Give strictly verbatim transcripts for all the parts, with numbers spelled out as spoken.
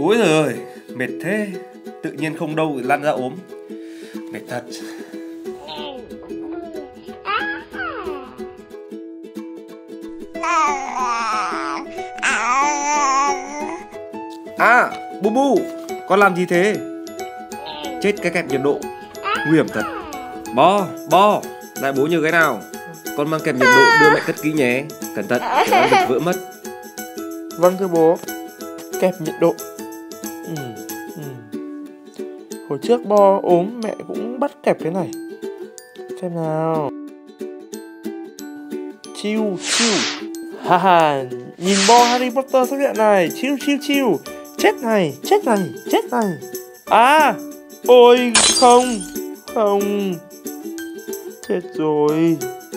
Ôi giời ơi, mệt thế. Tự nhiên không đâu lăn ra ốm. Mệt thật. À, Bu Bu, con làm gì thế? Chết cái kẹp nhiệt độ, nguy hiểm thật. Bo, Bo, lại bố nhờ cái nào. Con mang kẹp nhiệt độ đưa mẹ cất kỹ nhé. Cẩn thận, kẻo ăn đập vỡ mất. Vâng thưa bố. Kẹp nhiệt độ. ừ, ừ. Hồi trước Bo ốm mẹ cũng bắt kẹp cái này. Xem nào. Chill, chill. Haha, nhìn Bo Harry Potter xuất hiện này. Chill, chill, chill. Chết này, chết này, chết này. À, ôi không, không. Chết rồi.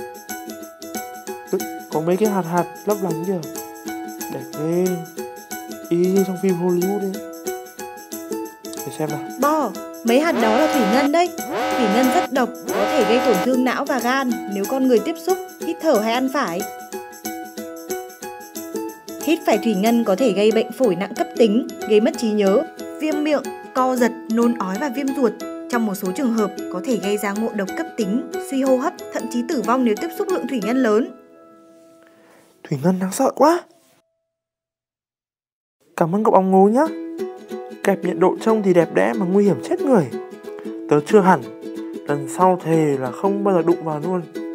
Có mấy cái hạt hạt lấp lánh kìa. Đẹp ghê. Y như trong phim Hollywood ấy. Để xem nào. Bo, mấy hạt đó là thủy ngân đấy. Thủy ngân rất độc, có thể gây tổn thương não và gan nếu con người tiếp xúc, hít thở hay ăn phải. Hít phải thủy ngân có thể gây bệnh phổi nặng cấp tính, gây mất trí nhớ, viêm miệng, co giật, nôn ói và viêm ruột. Trong một số trường hợp có thể gây ra ngộ độc cấp tính, suy hô hấp, thậm chí tử vong nếu tiếp xúc lượng thủy ngân lớn. Thủy ngân đáng sợ quá. Cảm ơn cậu ong ngố nhá. Kẹp nhiệt độ trông thì đẹp đẽ mà nguy hiểm chết người. Tớ chưa hẳn. Lần sau thề là không bao giờ đụng vào luôn.